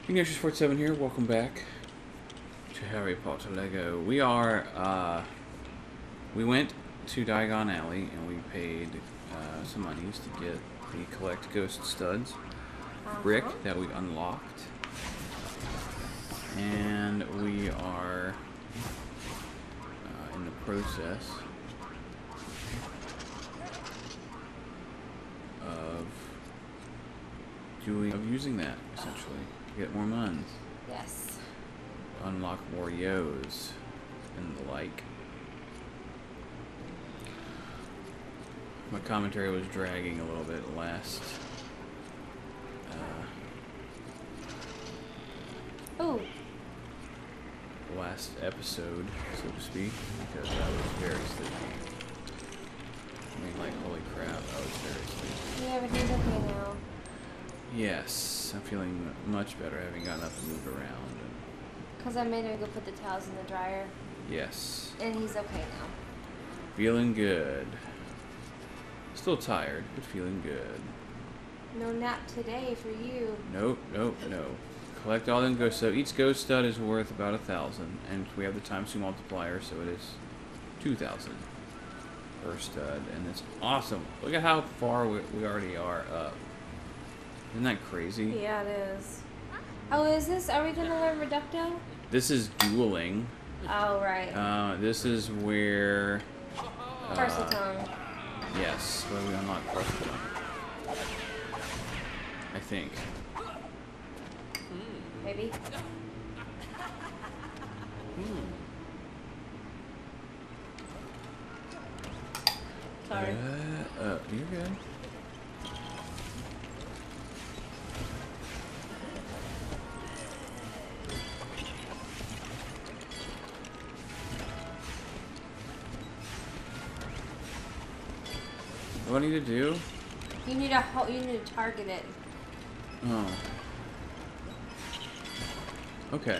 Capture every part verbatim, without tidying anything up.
Ignatius forty-seven here. Welcome back to Harry Potter Lego. We are, uh, we went to Diagon Alley and we paid uh, some monies to get the collect ghost studs Uh-huh. brick that we unlocked. And we are uh, in the process of doing, of using that essentially. Get more muns. Yes. Unlock more yos and the like. My commentary was dragging a little bit last uh, Oh. last episode, so to speak, because I was very sleepy. I mean, like, holy crap, I was very sleepy. Yeah, but he's okay now. Yes, I'm feeling much better having gotten up and moved around. Because I made him go put the towels in the dryer. Yes. And he's okay now. Feeling good. Still tired, but feeling good. No nap today for you. Nope, nope, no. Collect all them ghost studs. Each ghost stud is worth about a thousand, and we have the times two multiplier, so it is two thousand per stud, and it's awesome. Look at how far we, we already are up. Isn't that crazy? Yeah, it is. Oh, is this? Are we going to learn Reducto? This is dueling. Oh, right. Uh, this is where... Uh, Parseltongue. Yes, where we unlock Parseltongue. I think. Maybe. Hmm. Sorry. Uh, uh, you're good. What do I need to do? You need a ho you need to target it. Oh. Okay.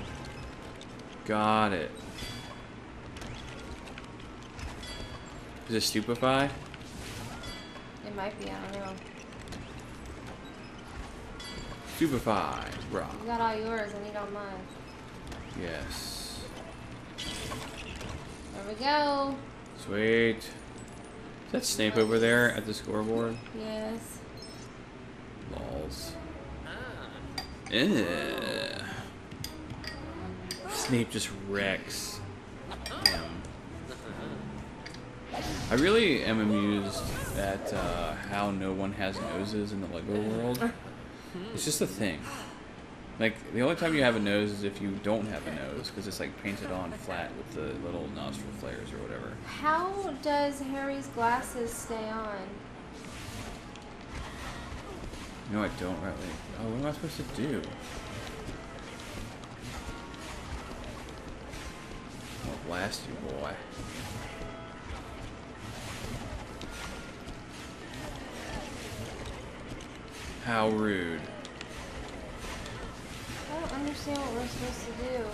Got it. Is it stupefy? It might be, I don't know. Stupefy, bro. You got all yours, I need all mine. Yes. There we go. Sweet. Is that Snape over there at the scoreboard? Yes. Lols. Ugh. Snape just wrecks him. I really am amused at uh, how no one has noses in the Lego world. It's just a thing. Like, the only time you have a nose is if you don't have a nose, because it's like painted on flat with the little nostril flares or whatever. How does Harry's glasses stay on? You know, I don't really. Oh, what am I supposed to do? I'll blast you, boy. How rude. I don't understand what we're supposed to do.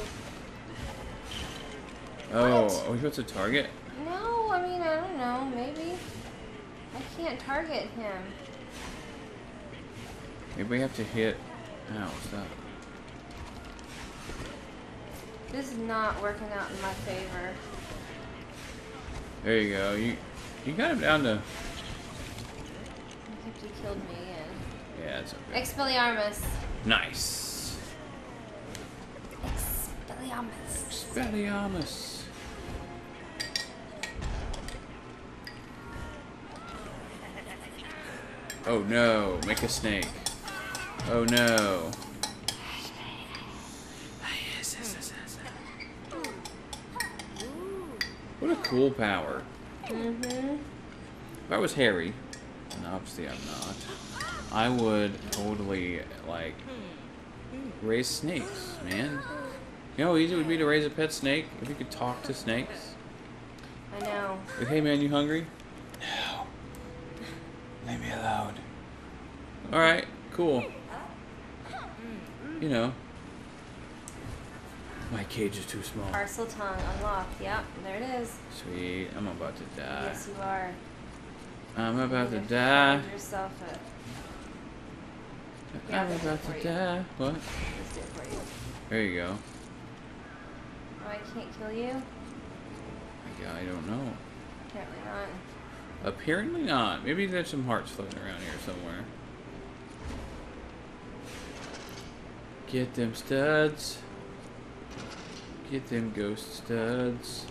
Oh, What? are we supposed to target? No, I mean, I don't know, maybe. I can't target him. Maybe we have to hit. Ow, stop. This is not working out in my favor. There you go. You you got him down to. Except he killed me again. Yeah, it's okay. Expelliarmus. Nice. Expelliarmus. Expelliarmus. Oh no! Make a snake. Oh no! What a cool power. Mm-hmm. If I was Harry, and obviously I'm not, I would totally, like, raise snakes, man. You know how easy it would be to raise a pet snake if you could talk to snakes? I know. Like, hey man, you hungry? No. Leave me alone. Alright, cool. You know. My cage is too small. Parseltongue unlocked. Yep, there it is. Sweet, I'm about to die. Yes, you are. I'm about to You're gonna die. find yourself a Yeah, I'm I'll do it about for to you. die. What? Let's do it for you. There you go. Oh, I can't kill you? Yeah, I don't know. Apparently not. Apparently not. Maybe there's some hearts floating around here somewhere. Get them studs. Get them ghost studs.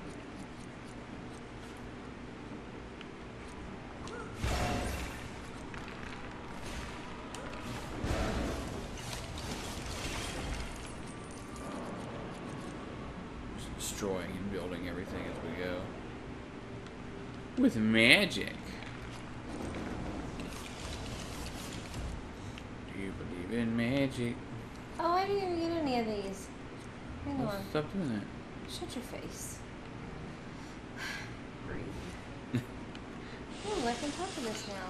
Just destroying and building everything as we go. With magic. Do you believe in magic? Oh, I didn't even get any of these. Hang Well, on. stop doing that. Shut your face. Rude. Oh, I can talk to this now.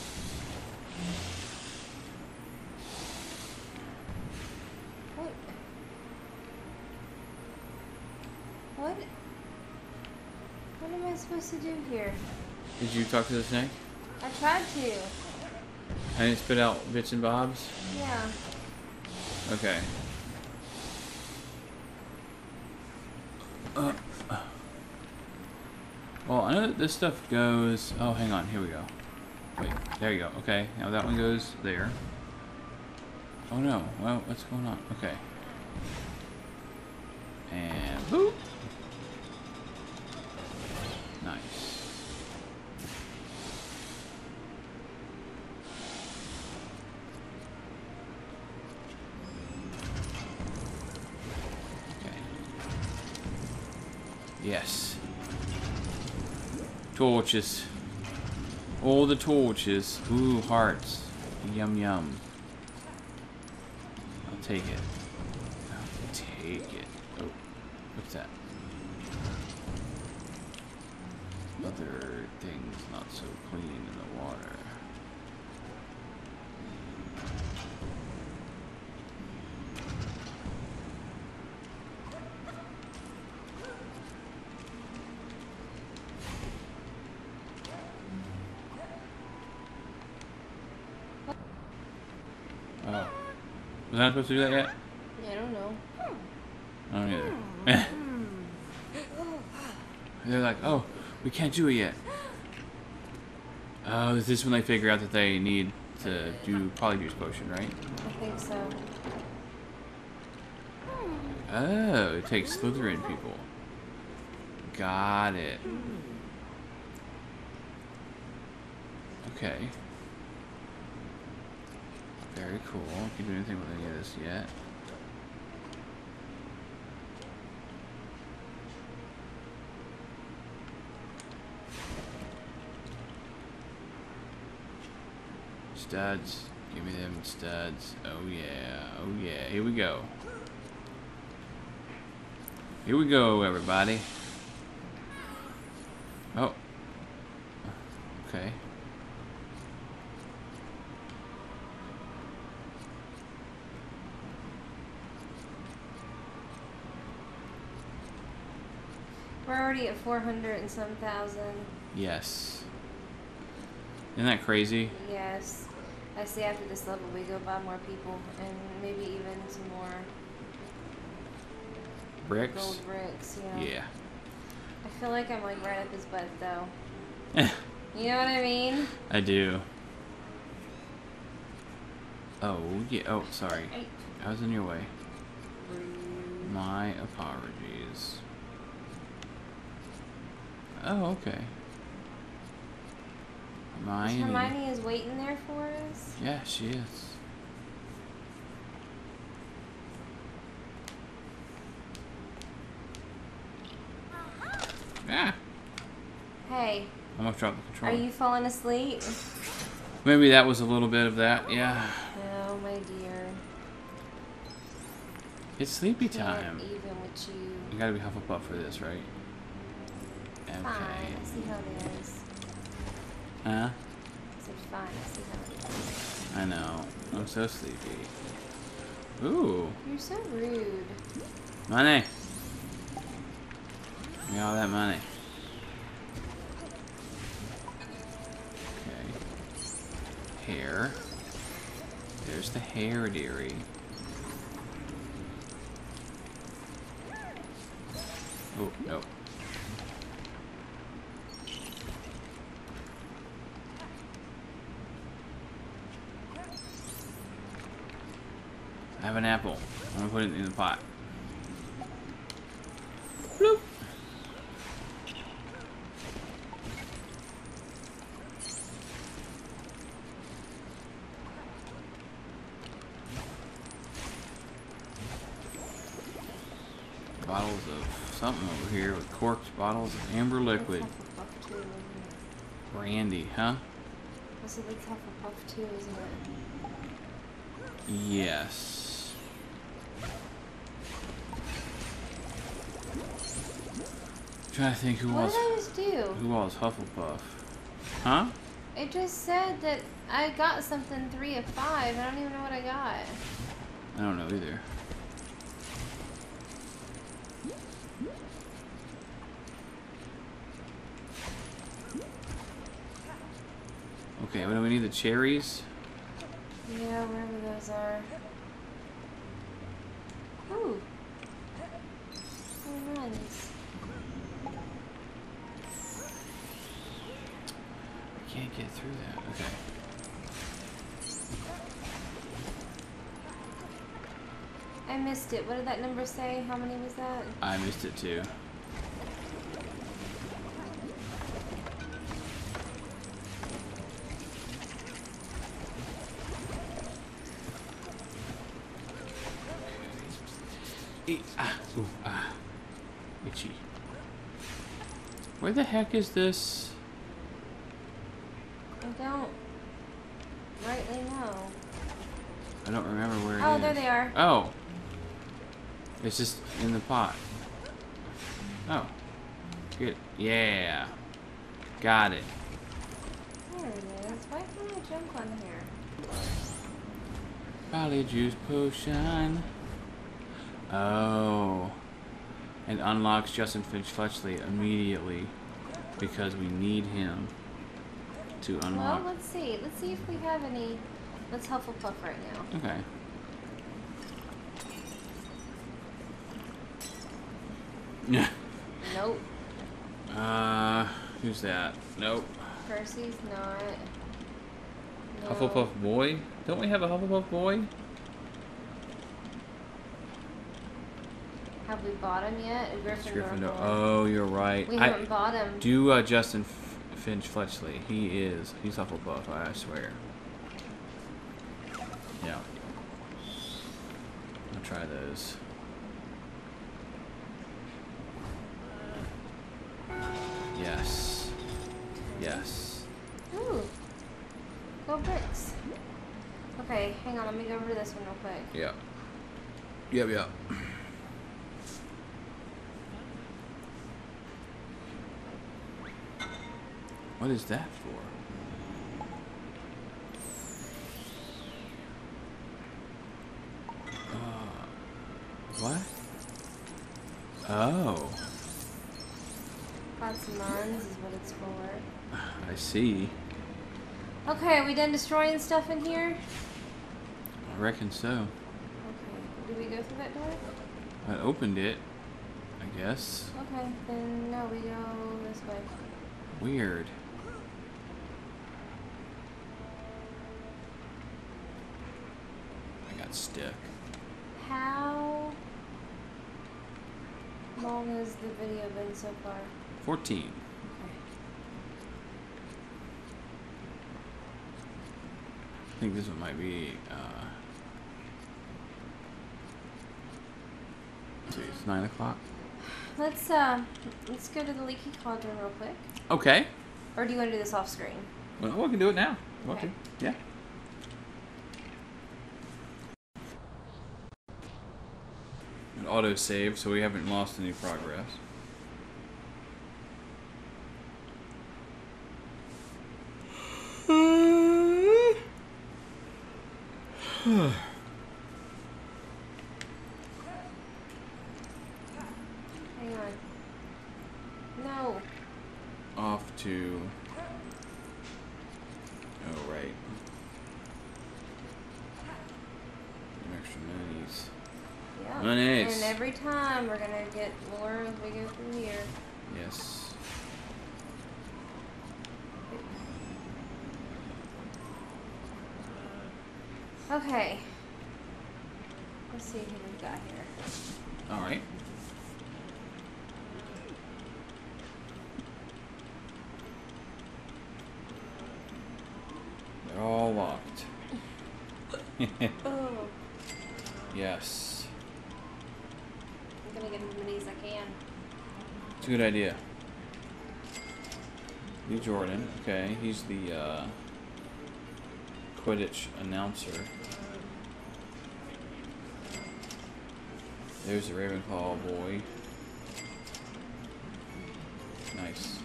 What? What? What am I supposed to do here? Did you talk to the snake? I tried to. And it spit out bits and bobs? Yeah. Okay. Uh, well, I know that this stuff goes... Oh, hang on. Here we go. Wait. There you go. Okay. Now that one goes there. Oh, no. Well, what's going on? Okay. And... Boop! Nice. Yes. Torches. All the torches. Ooh, hearts. Yum yum. I'll take it. I'll take it. Oh, what's that? Other things not so clean in the water. Oh. Was I supposed to do that yet? Yeah, I don't know. I don't either. They're like, oh, we can't do it yet. Oh, is this when they figure out that they need to do Polyjuice potion, right? I think so. Oh, it takes Slytherin people. Got it. Okay. Very cool. Can't do anything with any of this yet. Studs. Give me them studs. Oh yeah. Oh yeah. Here we go. Here we go, everybody. Oh. Okay. We're already at four hundred and some thousand. Yes. Isn't that crazy? Yes. I say after this level we go buy more people and maybe even some more Bricks? gold bricks, yeah. Yeah. I feel like I'm like right up his butt though. You know what I mean? I do. Oh, yeah. Oh, sorry. I was in your way. My apologies. Oh, okay. Hermione. Hermione is waiting there for us? Yeah, she is. Ah! Hey, I almost dropped the are controller. you falling asleep? Maybe that was a little bit of that, yeah. Oh, my dear. It's sleepy Can't time. even with you. You gotta be Hufflepuff for this, right? Okay. Fine, I see how it is. Huh? I said fine, I see how it is. I know. I'm so sleepy. Ooh. You're so rude. Money. Give me all that money. Okay. Hair. There's the hair dairy. Oh, no. I have an apple. I'm gonna put it in the pot. Bloop. Bottles of something over here with corked bottles of amber liquid. Brandy, huh? Also, that's Hufflepuff too, isn't it? Yes. I'm trying to think who what else. What did I just do? Who else? Hufflepuff. Huh? It just said that I got something three of five. I don't even know what I got. I don't know either. Okay, what do we need? The cherries? Yeah, wherever those are. Ooh. Oh, nice. I can't get through that. Okay. I missed it. What did that number say? How many was that? I missed it too. E ah, ooh, ah. Itchy. Where the heck is this? I don't rightly know. I don't remember where it oh, is. there they are. Oh. It's just in the pot. Oh. Good. Yeah. Got it. There it is. Why can't I jump on here? Polyjuice potion. Oh. And unlocks Justin Finch Fletchley immediately because we need him to unlock. Well, let's see. Let's see if we have any. Let's Hufflepuff right now. Okay. Yeah. Nope. Uh, who's that? Nope. Percy's not. No. Hufflepuff boy? Don't we have a Hufflepuff boy? Have we bought him yet? A Gryffindor. Gryffindor. Oh, you're right. We I haven't bought him. Do uh, Justin F Finch Fletchley. He is. He's Hufflepuff, I swear. Yeah. I'll try those. Yes. Yes. Ooh. Go bricks. Okay, hang on. Let me go over to this one real quick. Yeah. Yep, yep. What is that for? Uh, what? Oh. Lots of muns is what it's for. I see. Okay, are we done destroying stuff in here? I reckon so. Okay. Do we go through that door? I opened it, I guess. Okay, then no, we go this way. Weird. I got stuck. How long has the video been so far? fourteen. Okay. I think this one might be, uh... let's see, it's nine o'clock. Let's, uh, let's go to the leaky cauldron real quick. Okay. Or do you want to do this off screen? Well, we can do it now. Want Okay. to? Yeah. An auto save, so we haven't lost any progress. Hang on. No. Off to... oh, right. Yeah. Nice. And every time we're gonna get more as we go through here. Yes. Okay. Let's see who we've got here. All right. They're all locked. Oh. Yes. I'm gonna get as many as I can. It's a good idea. Lee Jordan. Okay, he's the uh, Quidditch announcer. There's the Ravenclaw boy. Nice.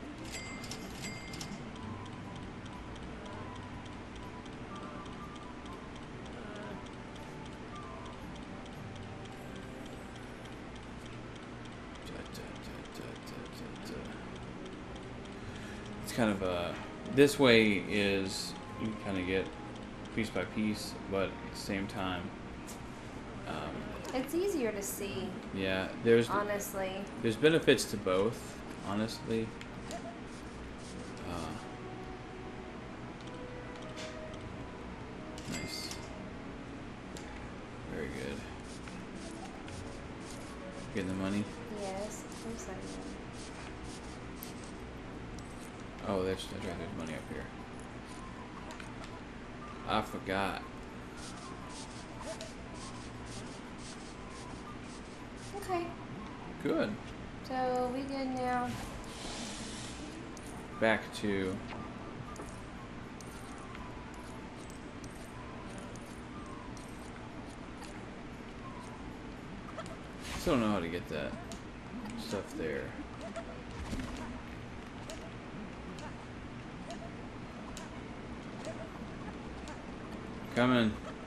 It's kind of a... This way is... You can kind of get piece by piece, but at the same time... Um, It's easier to see. Yeah, there's honestly. There's benefits to both, honestly. Uh, nice. Very good. Getting the money? Yes, of course I am. Oh, there's, that's right, there's money up here. I forgot. Okay. Good. So we good now. Back to still don't know how to get that stuff there. Coming.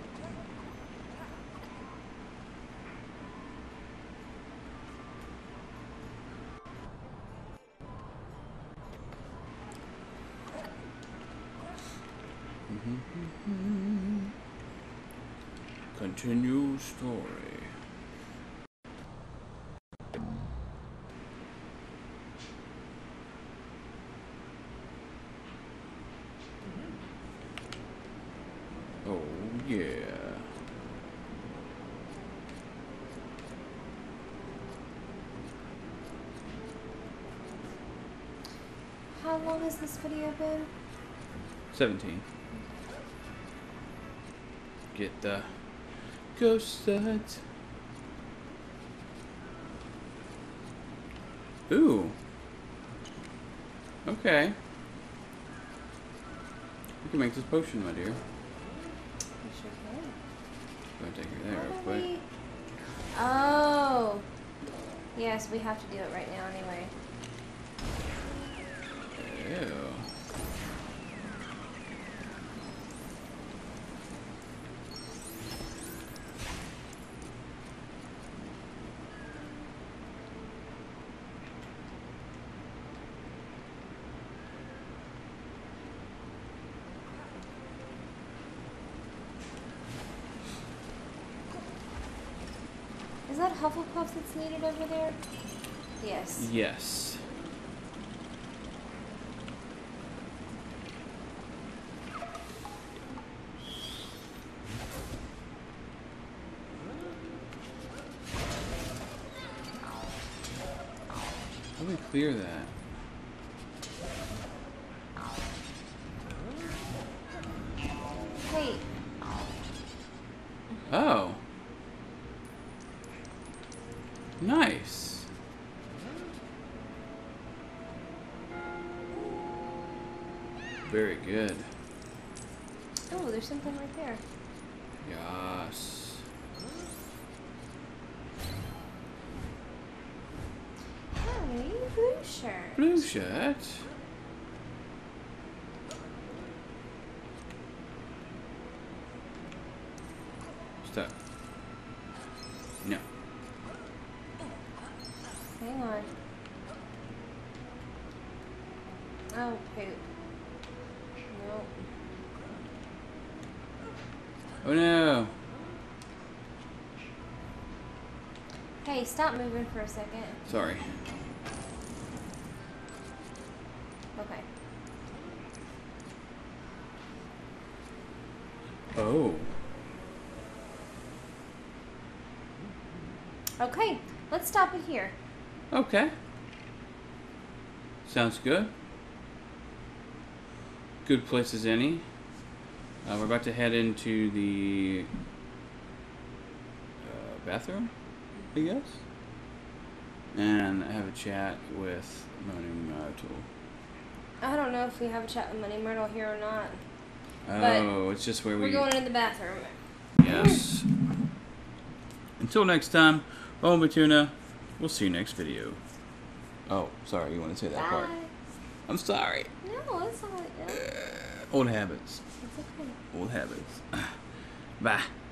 Continue story. Oh yeah. How long has this video been? Seventeen. Get the ghost set. Ooh. Okay. You can make this potion, my dear. We sure can. Go take her there How real do quick. we- Oh. Yes, we have to do it right now anyway. Ew. Is that Hufflepuff that's needed over there? Yes. Yes. How do we clear that? Hey. Oh. Nice. Very good. Oh, there's something right there. Yes. Hey, blue shirt. Blue shirt. Stop. No. Hang on. Oh, poop. Nope. Oh no. Hey, stop moving for a second. Sorry. Okay. Oh. Okay, let's stop it here. Okay. Sounds good. Good place as any. Uh, we're about to head into the uh, bathroom, I guess, and have a chat with Moaning Myrtle. I don't know if we have a chat with Money Myrtle here or not. Oh, it's just where we... We're going in the bathroom. Yes. Until next time, oh, Batuna, we'll see you next video. Oh, sorry, you want to say that Bye. part? I'm sorry. No, it's all right. No. Old habits. It's okay. Old habits. Bye.